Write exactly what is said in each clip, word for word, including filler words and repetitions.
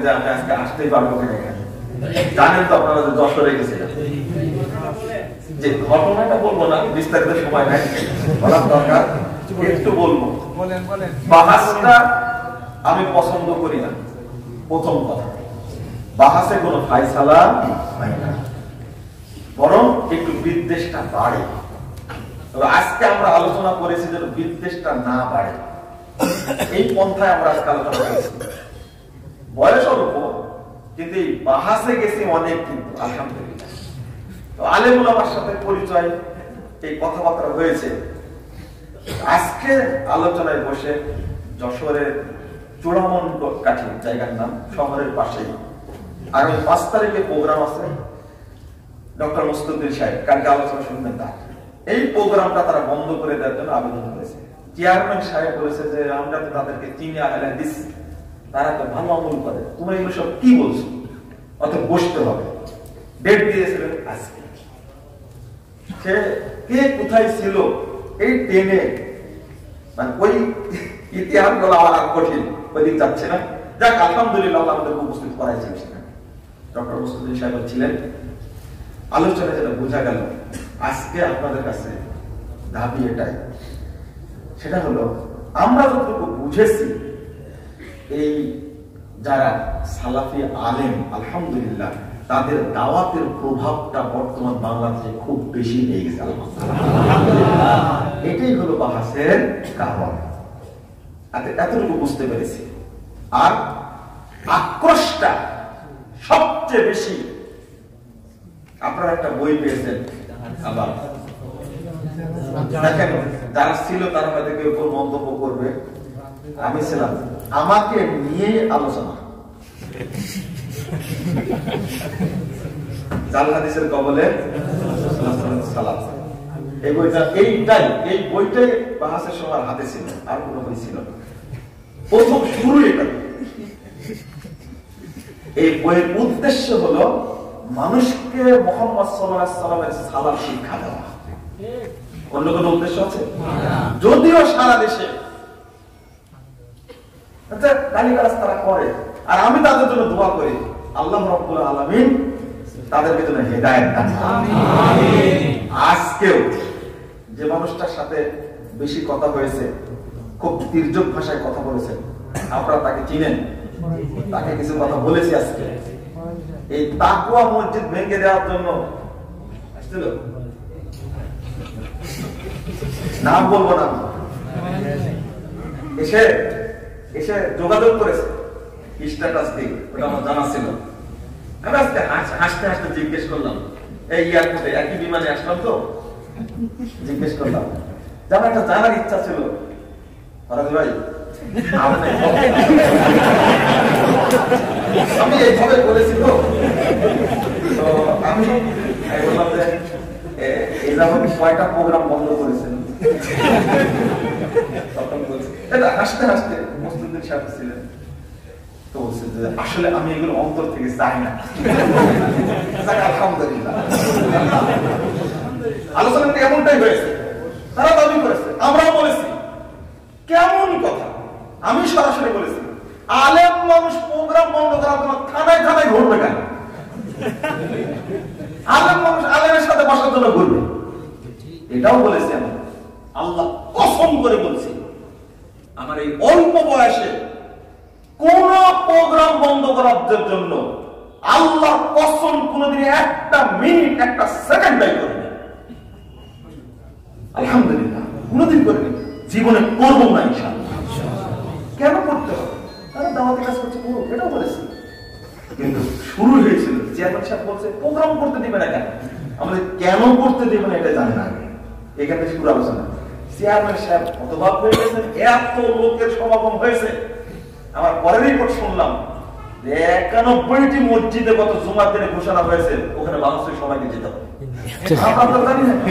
যে আমি আজকে আসতেই পারবো কিনা। জানেন তো আপনারা যে যশোরে গেছিলেন, যে ঘটনাটা বলবো না, বিস্তারিত সময় নাই বলার দরকার, একটু বলবো। বাহাসটা আমি পছন্দ করি না, প্রথম কথা। বাহাসে কোনো ফায়সালা হয় না, বরং একটু বিদ্বেষটা বাড়ে। তবে আজকে আমরা আলোচনা করেছি যেন বিদ্বেষটা না বাড়ে, এই পন্থায় আমরা আজকে আলোচনা করেছি। বয়স অল্প, কিন্তু এই বাহাসে গেছি অনেক, কিন্তু আলহামদুলিল্লাহ। তো আলেম ওলামার সাথে পরিচয়, এই কথাবার্তা হয়েছে। আজকে আলোচনায় বসে যশোরের চূড়ামন কাঠি জায়গার নাম, শহরের পাশেই আগামী পাঁচ তারিখে প্রোগ্রাম আছে। ডক্টর মুস্তাফিজ সাহেব কালকে আলোচনা শুনবেন, তার এই প্রোগ্রামটা তারা বন্ধ করে দেওয়ার জন্য আবেদন করেছে। চেয়ারম্যান সাহেব বলেছে যে আমরা তো তাদেরকে চিনি, আহলে হাদিস, তারা তো ভালো আমল করে, তোমরা এগুলো সব কি বলছো, অত বসতে হবে। ডেট দিয়েছিলেন আজকে। সে কে কোথায় ছিল এই টেনে, মানে ওই ইতিহাস বলা আমার আর কঠিন, ওই দিক যাচ্ছে না। যাক, আলহামদুলিল্লাহ আমাদের উপস্থিত করাইছেন সেখানে ডক্টর মুস্তাফিজ সাহেব ছিলেন। আলোচনা যেটা বোঝা গেল আজকে আপনাদের কাছে দাবি এটাই, সেটা হলো আমরা যতটুকু বুঝেছি, এই যারা সালাফি আলেম আলহামদুলিল্লাহ তাদের দাওয়াতের প্রভাবটা বর্তমান বাংলাদেশে খুব বেশি হয়ে গেছে আলহামদুলিল্লাহ। এটাই হলো বাহাসের কারণ, এতটুকু বুঝতে পেরেছি। আর আক্রোশটা সবচেয়ে বেশি, আপনারা একটা বই পেয়েছেন, আবার দেখেন যারা ছিল তারা হয়তো কেউ কেউ মন্তব্য করবে, আমি ছিলাম, আমাকে নিয়ে আলোচনা, জাল হাদিসের কবলে সালাত, এই বইটা, এইটাই এই বইটাই বাহাসের সময় হাতে ছিল, আর কোনো বই ছিল না। প্রথম শুরু এটা। এই বইয়ের উদ্দেশ্য হলো মানুষকে মুহাম্মদ সাল্লাল্লাহু আলাইহি সাল্লামের সালাত শিক্ষা দেওয়া। অন্য কোনো উদ্দেশ্য আছে? যদিও সারা দেশে গালিগালাজ তারা করে, আর আমি তাদের জন্য দোয়া করি আল্লাহ রাব্বুল আলামিন তাদের ভিতরে হেদায়েত দান করুন। আজকেও যে মানুষটার সাথে বেশি কথা হয়েছে, খুব তির্যক ভাষায় কথা বলেছেন, আপনারা তাকে চিনেন, তাকে কিছু কথা বলেছি আজকে। এই তাকওয়া মসজিদ ভেঙে দেওয়ার জন্য আসছিল, নাম বলবো না, এসে এসে যোগাযোগ করেছে স্ট্যাটাস দিয়ে, ওটা আমার জানা ছিল। আমি আজকে হাসতে হাসতে জিজ্ঞেস করলাম, এই এয়ারপোর্টে একই বিমানে আসলাম তো, জিজ্ঞেস করলাম যে আমার একটা জানার ইচ্ছা ছিল, ফরাজ ভাই আমি এইভাবে বলেছি তো, আমি বললাম যে এই যেমন কয়টা প্রোগ্রাম বন্ধ করেছেন, তখন বলছি এটা হাসতে হাসতে মুস্তাফিজ সাহেব ছিলেন, তো বলছে যে আসলে আমি এগুলো অন্তর থেকে চাই না। আলহামদুলিল্লাহ, আলোচনাটা এমনটাই হয়েছে, তারা দাবি করেছে, আমরাও বলেছি। কেমন কথা, আমি সরাসরি বলেছি আলেম মানুষ প্রোগ্রাম বন্ধ করার জন্য থানায় থানায় ঘুরবে কেন? আলেম মানুষ আলেমের সাথে বসার জন্য ঘুরবে, এটাও বলেছি আমি। আল্লাহ কসম করে বলছি, আমার এই অল্প বয়সে কোন প্রোগ্রাম বন্ধ করার জন্য আল্লাহ কসম কোনদিন একটা মিনিট একটা সেকেন্ড ব্যয় করেনি। আলহামদুলিল্লাহ, কোনদিন করিনি, জীবনে করবো না ইনশাআল্লাহ। কেন করতে হবে? তারা দাওয়াতি কাজ করছে, এটাও বলেছি। কিন্তু শুরু হয়েছিল চেয়ারম্যান সাহেব বলছে প্রোগ্রাম করতে দিবে না কেন, আমাদের কেন করতে দিবে না এটা জানি না। এখানে শুরু আলোচনা, চেয়ারম্যান সাহেব হতবাক হয়ে গেছেন, এত লোকের সমাগম হয়েছে। আমার পরের রিপোর্ট শুনলাম যে একানব্বইটি মসজিদে গত জুমার দিনে ঘোষণা হয়েছে ওখানে বাংলাদেশের সবাইকে যেতে হবে। আমরা তো জানি না,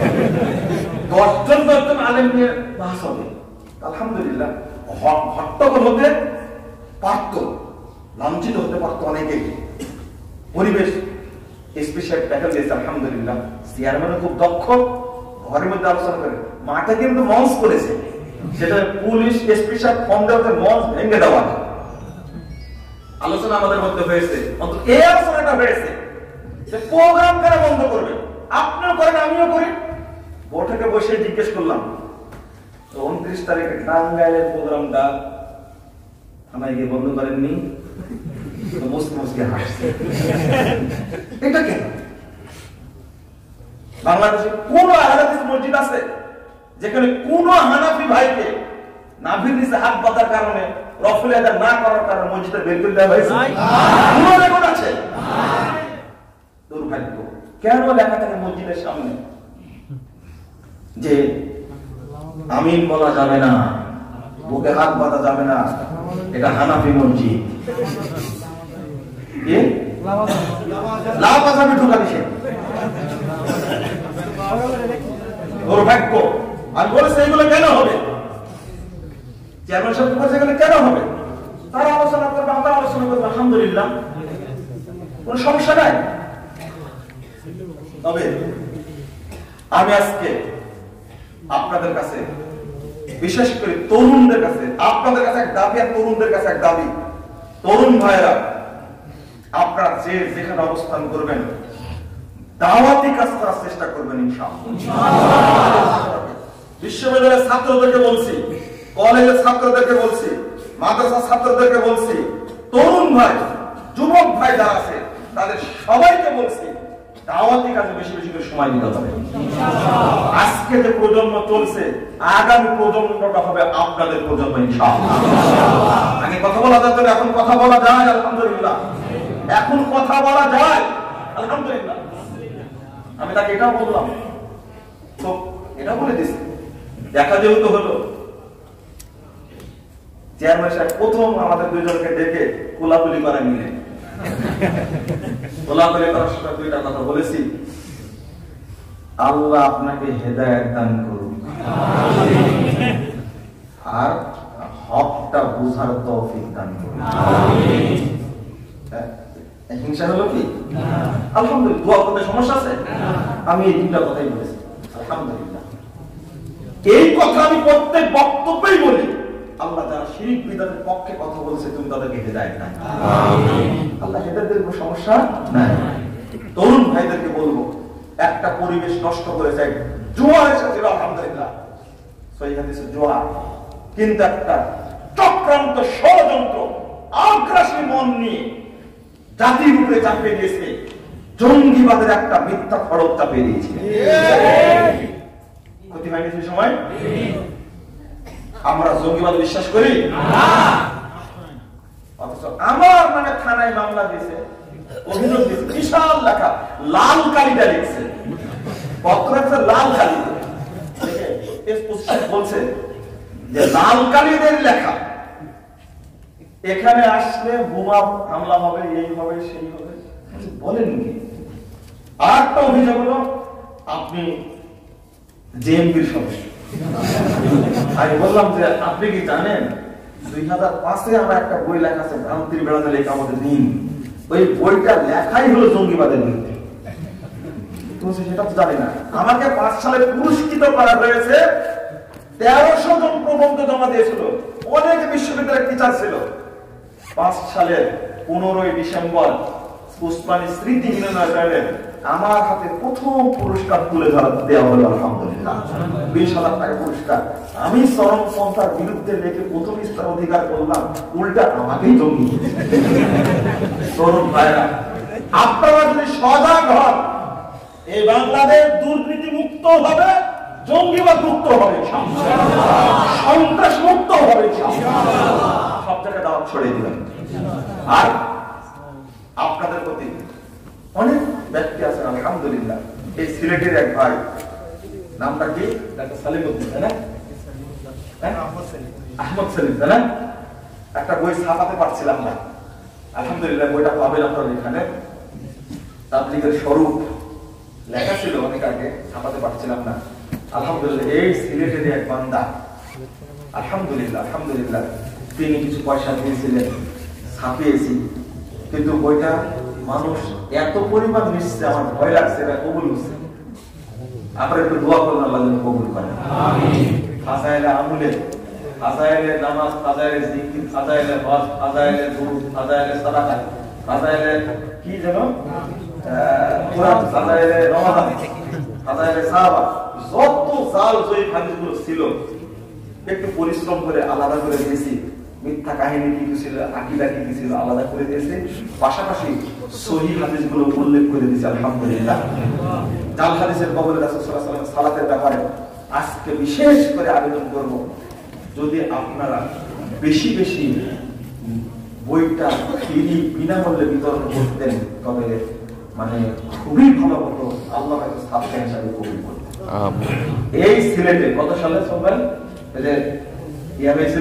দশজন দশজন আলেম নিয়ে বাস হবে। আলহামদুলিল্লাহ, হট্টগোল হতে পারত, লাঞ্ছিত হতে পারত অনেকেই। পরিবেশ স্পেশাল ট্যাকেল দিয়েছে আলহামদুলিল্লাহ। চেয়ারম্যানও খুব দক্ষ, ঘরের মধ্যে আলোচনা করে, মাঠে কিন্তু মঞ্চ করেছে, সেটা পুলিশ স্পেশাল ফর্ম দেওয়া মঞ্চ ভেঙে দেওয়া। আলোচনা আমাদের মধ্যে হয়েছে, অন্তত এই আলোচনাটা হয়েছে যে প্রোগ্রাম কেন বন্ধ করবে? আপনিও করেন, আমিও করি। বৈঠকে বসে জিজ্ঞেস করলাম তো উনত্রিশ তারিখে টাঙ্গাইলের প্রোগ্রামটা আমায় গিয়ে বন্ধ করেননি? মুসকে মুসকে হাসছে। এটা কেন? বাংলাদেশে কোন আহলাদিস মসজিদ আছে যেখানে কোন হানাফি ভাইকে নাভির নিচে হাত বাঁধার কারণে রফুল আদা না করার কারণে মসজিদে বের করে দেওয়া হয়েছে? কোন রেকর্ড আছে? দুর্ভাগ্য। কেন লেখা থাকে মসজিদের সামনে যে আমিন বলা যাবে না, বুকে হাত বাঁধা যাবে না, এটা হানাফি মসজিদ? কি লাভাজাবে ঢোকা নিষেধ। দুর্ভাগ্য। আর বলেছে এগুলো কেন হবে? চেয়ারম্যান সাহেব বলেছে এগুলো কেন হবে? তারা আলোচনা করবে, আমরা আলোচনা করবো, আলহামদুলিল্লাহ, কোন সমস্যা নাই। তবে আমি আজকে আপনাদের কাছে, বিশেষ করে তরুণদের কাছে, আপনাদের কাছে এক দাবি আর তরুণদের কাছে এক দাবি। তরুণ ভাইরা, আপনারা যে যেখানে অবস্থান করবেন দাওয়াতি কাজ করার চেষ্টা করবেন ইনশাআল্লাহ। বিশ্ববিদ্যালয়ের ছাত্রদেরকে বলছি, কলেজের ছাত্রদেরকে বলছি, মাদ্রাসার ছাত্রদেরকে বলছি, তরুণ ভাই, যুবক ভাই যারা আছে তাদের সবাইকে বলছি দাওয়াতি কাজে বেশি বেশি করে সময় দিতে হবে। আজকে যে প্রজন্ম চলছে, আগামী প্রজন্মটা হবে আপনাদের প্রজন্ম ইনশাআল্লাহ। আগে কথা বলা যেত না, এখন কথা বলা যায় আলহামদুলিল্লাহ। এখন কথা বলা যায় আলহামদুলিল্লাহ। আমি তাকে এটাও বললাম, তো এটা বলে দিছি, দেখা যেহেতু হলো চেয়ারম্যান সাহেব প্রথম আমাদের দুইজনকে ডেকে কোলাকুলি করে নিলেন। কোলাকুলি করার সময় দুইটা কথা বলেছি, আল্লাহ আপনাকে হেদায়েত দান করুন আর হকটা বুঝার তৌফিক দান করুন। হিংসা হলো কি? আলহামদুলিল্লাহ। দোয়া করতে সমস্যা আছে? আমি এই তিনটা কথাই বলেছি আলহামদুলিল্লাহ। এই কথা আমি প্রত্যেক বক্তব্যেই বলি, আল্লাহ যারা শিরক বিদআতের পক্ষে কথা বলছে তুমি তাদেরকে হেদায়েত দান করো। আমিন। আল্লাহ হেদায়েতের কোনো সমস্যা নাই। তরুণ ভাইদেরকে বলবো, একটা পরিবেশ নষ্ট করেছে, জোয়ার এসেছিল আলহামদুলিল্লাহ, সহিহ হাদিসে জোয়ার, কিন্তু একটা চক্রান্ত ষড়যন্ত্র আগ্রাসী মন নিয়ে জাতির উপরে চাপিয়ে দিয়েছে, জঙ্গিবাদের একটা মিথ্যা খড়গ চাপিয়ে দিয়েছে। ক্ষতি হয়নি সেই সময়? আমরা জঙ্গিবাদ বিশ্বাস করি না, অথচ আমার মানে থানায় মামলা দিয়েছে, অভিযোগ দিয়েছে, বিশাল লেখা লাল কালিটা লিখছে, পত্র আছে লাল কালি, বলছে যে লাল কালিদের লেখা, এখানে আসলে বোমা হামলা হবে, এই হবে সেই হবে, বলেন কি? আর একটা অভিযোগ হলো আপনি জেএমপির সদস্য। আমি বললাম যে আপনি কি জানেন দুই হাজার পাঁচে আমরা একটা বই লেখা আছে ভ্রান্তির বেড়াতে লেখা আমাদের দিন, ওই বইটা লেখাই হলো জঙ্গিবাদের বিরুদ্ধে। সেটা তো জানি না। আমাকে পাঁচ সালে পুরস্কৃত করা হয়েছে, তেরোশো জন প্রবন্ধ জমা দিয়েছিল, অনেক বিশ্ববিদ্যালয়ের টিচার ছিল। পাঁচ সালের পনেরোই ডিসেম্বর উসমানী স্মৃতি মিলনায়তনে আমার হাতে প্রথম পুরস্কার তুলে ধরা দেওয়া হলো আলহামদুলিল্লাহ, বিশ হাজার টাকা পুরস্কার। আমি চরমপন্থার বিরুদ্ধে লেখে প্রথম স্থান অধিকার করলাম, উল্টা আমাকেই জঙ্গি। তরুণ ভাইরা, আপনারা যদি সজাগ হন, এই বাংলাদেশ দুর্নীতি মুক্ত হবে, জঙ্গিবাদ মুক্ত হবে, সন্ত্রাস মুক্ত হবে, সব জায়গায় দাওয়াত ছড়িয়ে দিবেন। আর আপনাদের প্রতি অনেক ব্যক্তি আছেন আলহামদুলিল্লাহ। এই সিলেটের এক ভাই, নামটা কি? ডাক্তার সালিমউদ্দিন, তাই না? আহমদ সেলিম, তাই না? একটা বই ছাপাতে পারছিলাম না, আলহামদুলিল্লাহ বইটা পাবেন আপনারা এখানে। তাবলীগের স্বরূপ লেখা ছিল অনেক আগে, ছাপাতে পারছিলাম না, আলহামদুলিল্লাহ এই সিলেটের এক বান্দা, আলহামদুলিল্লাহ আলহামদুলিল্লাহ তিনি কিছু পয়সা দিয়েছিলেন, ছাপিয়েছি, কিন্তু বইটা মানুষ এত পরিমাণ মিশছে আমার ভয় লাগছে এটা কবুল হচ্ছে। আপনারা একটু দোয়া করুন আল্লাহ যেন কবুল করেন। আমিন। ফাসাইলে আমলে ফাজাইলে নামাজ, ফাজাইলে জিকির, ফাজাইলে হজ, ফাজাইলে দুরূদ, ফাজাইলে সাদাকা, ফাজাইলে কি যেন কুরআন, ফাজাইলে রমাদান, ফাজাইলে সাহাবা, যত জাল জয়ী হাদিসগুলো ছিল একটু পরিশ্রম করে আলাদা করে দিয়েছি। মিথ্যা কাহিনী কি ছিল, আকীদা কি ছিল আলাদা করে দিয়েছি, পাশাপাশি সহিহ হাদিসগুলো উল্লেখ করে দিয়েছি। আলহামদুলিল্লাহ। জাল হাদিসের কবলে রাসূল সাল্লাল্লাহু আলাইহি ওয়াসাল্লাম সালাতের ব্যাপারে আজকে বিশেষ করে আবেদন করব, যদি আপনারা বেশি বেশি বইটা বিনামূল্যে বিতরণ করতেন তবে মানে খুবই ভালো হতো, আল্লাহ হয়তো সাবস্ক্রাইব হিসাবে কবুল করতেন। এই সিলেটে কত সালে সোমবার যে ইয়া হয়েছিল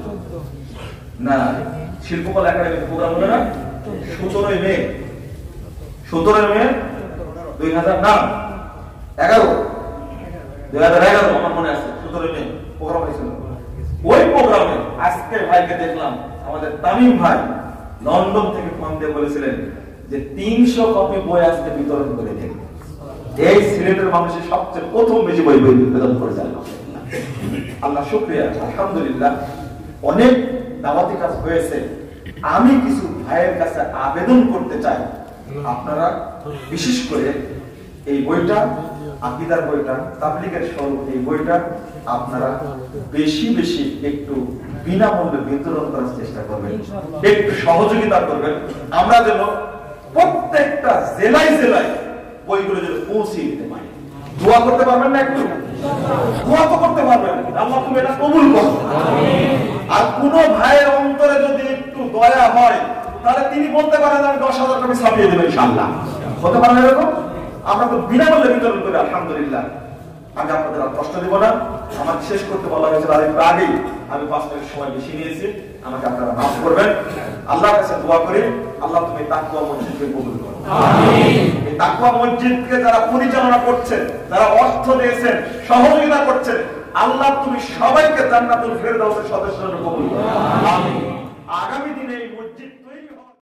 না শিল্পকলা একাডেমি প্রোগ্রাম হলো না, সতেরোই মে সতেরোই মে দুই হাজার না এগারো দুই হাজার এগারো আমার মনে আছে, সতেরোই মে প্রোগ্রাম হয়েছিল। ওই প্রোগ্রামে আজকে ভাইকে দেখলাম, আমাদের তামিম ভাই লন্ডন থেকে ফোন দিয়ে বলেছিলেন যে তিনশো কপি বই আজকে বিতরণ করে দেন। এই সিলেটের মানুষের সবচেয়ে প্রথম বেশি বই বই বিতরণ করে যায়। আল্লাহ শুকরিয়া, আলহামদুলিল্লাহ। অনেক দাওয়াতি কাজ হয়েছে। আমি কিছু ভাইয়ের কাছে আবেদন করতে চাই, আপনারা বিশেষ করে এই বইটা, আকীদার বইটা, তাবলীগের স্বরূপ এই বইটা আপনারা বেশি বেশি একটু বিনামূল্যে বিতরণ করার চেষ্টা করবেন, একটু সহযোগিতা করবেন। আমরা যেন প্রত্যেকটা জেলায় জেলায় বইগুলো যেন পৌঁছে দিতে পারি। দোয়া করতে পারবেন না? একটু দোয়া তো করতে পারবেন। আল্লাহ তুমি এটা কবুল করো। আর কোন ভাইয়ের অন্তরে যদি একটু দয়া হয় তাহলে তিনি বলতে পারেন আমি দশ হাজার টাকা ছাপিয়ে দেবো ইনশাআল্লাহ। হতে পারে এরকম? আমরা তো বিনামূল্যে বিতরণ করি আলহামদুলিল্লাহ। আমি আপনাদের আর কষ্ট দেব না। আমার শেষ করতে বলা হয়েছিল আর একটু আগেই, আমি পাঁচ মিনিট সময় বেশি নিয়েছি, আমাকে আপনারা মাফ করবেন। আল্লাহর কাছে দোয়া করি, আল্লাহ তুমি তাকওয়া মসজিদকে কবুল করো। আমিন। এই তাকওয়া মসজিদকে যারা পরিচালনা করছেন, যারা অর্থ দিয়েছেন, সহযোগিতা করছেন, আল্লাহ তুমি সবাইকে জান্নাতুল ফেরদাউসের সদস্য কবুল করো। আমিন। আগামী দিনে এই মসজিদ